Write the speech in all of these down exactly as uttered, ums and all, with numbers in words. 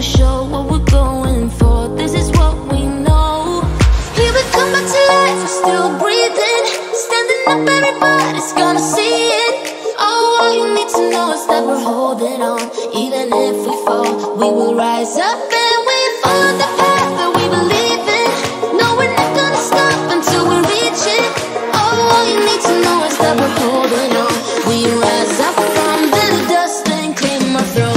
show what we're going for. This is what we know. Here we come back to life, we're still breathing. Standing up, everybody's gonna see it. Oh, all you need to know is that we're holding on. Even if we fall, we will rise up and we follow the path that we believe in. No, we're not gonna stop until we reach it. Oh, all you need to know is that we're holding on. We rise up from the dust and clean my throat.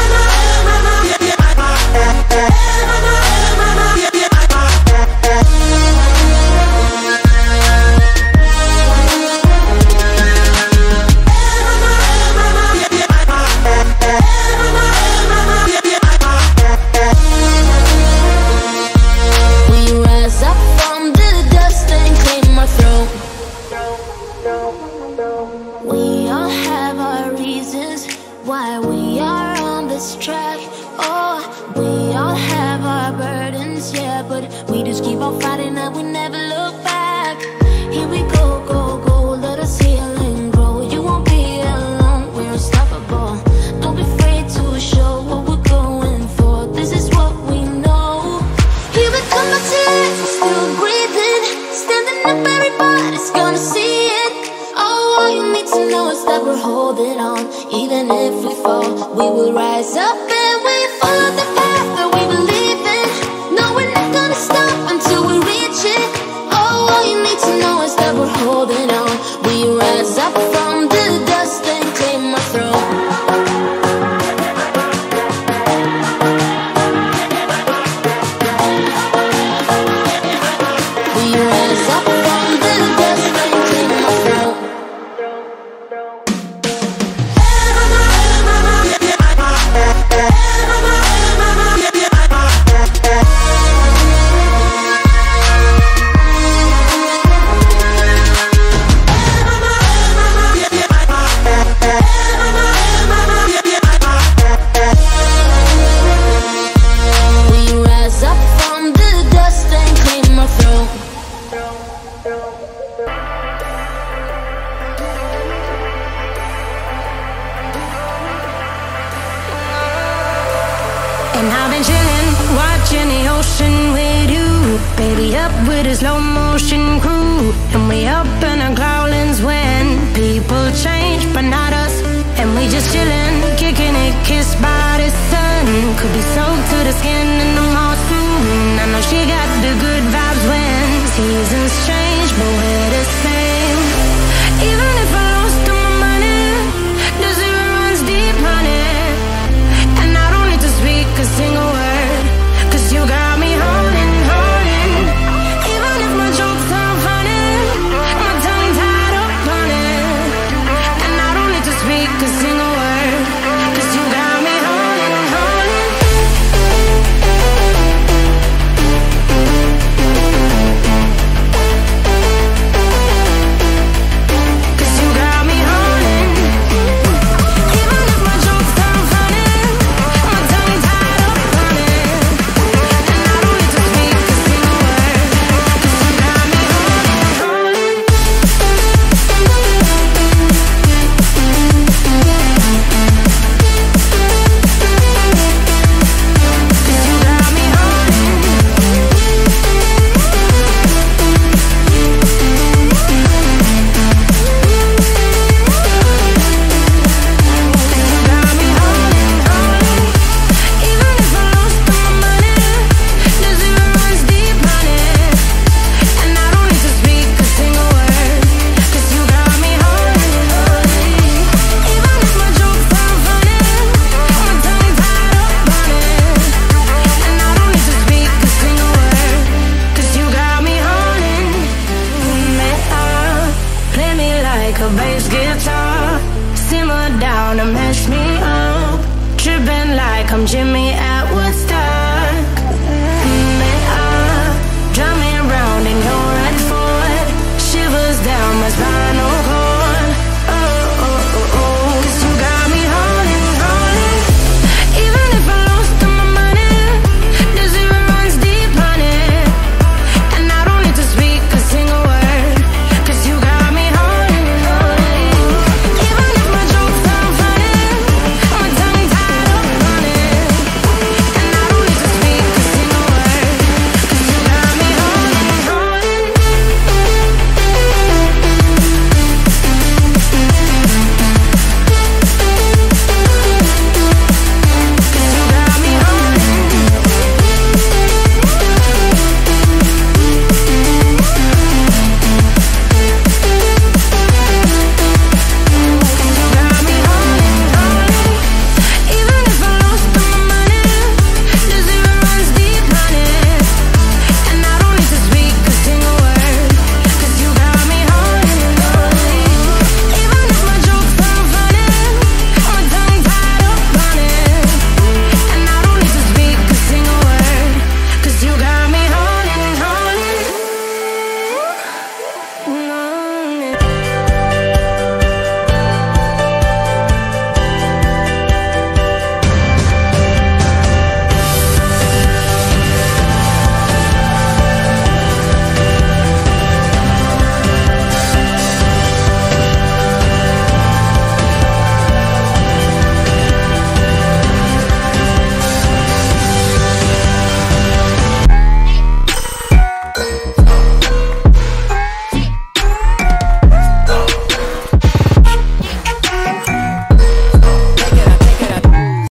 We all have our reasons why we are on this track. Oh, we all have our burdens, yeah, but we just keep on fighting and we never look back. Here we go, go, go, let us heal and grow. You won't be alone, we're unstoppable. Don't be afraid to show what we're going for. This is what we know. Here we come back to life, we're still breathing. Standing up, everybody's gonna see it. All you need to know is that we're holding on. Even if we fall, we will rise up and we follow the path that we believe in. No, we're not gonna stop until we reach it. Oh, all you need to know is that we're holding on. We rise up from the dust and clear my throat. We rise up from the dust and clear my throat. And I've been chillin', watching the ocean with you. Baby, up with a slow motion crew. And we up in our growlings when people change, but not us. And we just chillin', kicking it, kissed by the sun. Could be soaked to the skin in the moss soon. I know she got the good vibes when seasons change.